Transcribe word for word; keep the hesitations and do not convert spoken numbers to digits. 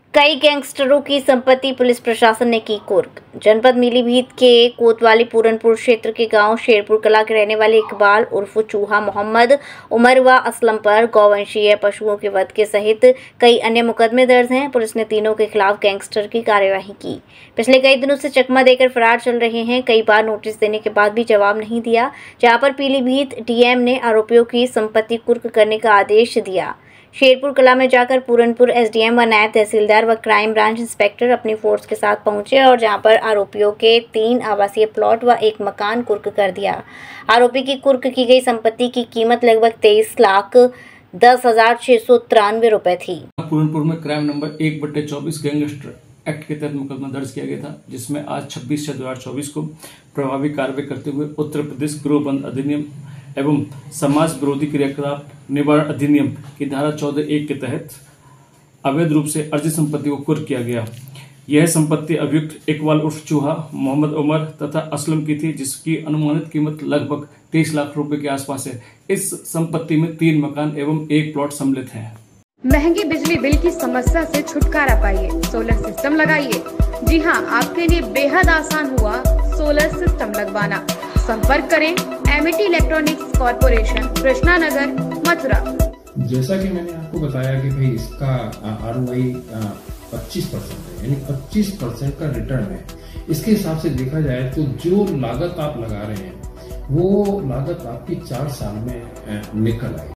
कई गैंगस्टरों की संपत्ति पुलिस प्रशासन ने की कुर्क। जनपद पीलीभीत के कोतवाली पूरनपुर क्षेत्र के गांव शेरपुर कला के रहने वाले इकबाल उर्फ चूहा मोहम्मद उमर व असलम पर गौवंशीय पशुओं के वध के सहित कई अन्य मुकदमे दर्ज हैं। पुलिस ने तीनों के खिलाफ गैंगस्टर की कार्यवाही की। पिछले कई दिनों से चकमा देकर फरार चल रहे हैं। कई बार नोटिस देने के बाद भी जवाब नहीं दिया, जहां पर पीलीभीत डीएम ने आरोपियों की संपत्ति कुर्क करने का आदेश दिया। शेरपुर कला में जाकर पूरनपुर एसडीएम व नायब तहसीलदार व क्राइम ब्रांच इंस्पेक्टर अपनी फोर्स के साथ पहुंचे और जहां पर आरोपियों के तीन आवासीय प्लॉट व एक मकान कुर्क कर दिया। आरोपी की कुर्क की गई संपत्ति की कीमत लगभग तेईस लाख दस हजार छह सौ तिरानवे रुपए थी। पूरनपुर में क्राइम नंबर एक बट्टे चौबीस गैंगस्टर एक्ट के तहत मुकदमा दर्ज किया गया था, जिसमें आज छब्बीस छह दो हजार चौबीस को प्रभावी कार्रवाई करते हुए उत्तर प्रदेश गिरोहबंद अधिनियम एवं समाज विरोधी क्रियाकलाप निवारण अधिनियम की धारा चौदह एक के तहत अवैध रूप से अर्जित संपत्ति को कुर्क किया गया। यह संपत्ति अभियुक्त इकबाल उर्फ चूहा मोहम्मद उमर तथा असलम की थी, जिसकी अनुमानित कीमत लगभग तेईस लाख रुपए के आसपास है। इस संपत्ति में तीन मकान एवं एक प्लॉट सम्मिलित है। महंगी बिजली बिल की समस्या से छुटकारा पाइए, सोलर सिस्टम लगाइए। जी हां, आपके लिए बेहद आसान हुआ सोलर सिस्टम लगवाना। संपर्क करें Amity electronics corporation, Krishna Nagar, Mathura. जैसा कि मैंने आपको बताया कि भाई इसका आरओआई पच्चीस परसेंट है, यानी पच्चीस परसेंट का रिटर्न है। इसके हिसाब से देखा जाए तो जो लागत आप लगा रहे हैं वो लागत आपकी चार साल में निकल आएगी।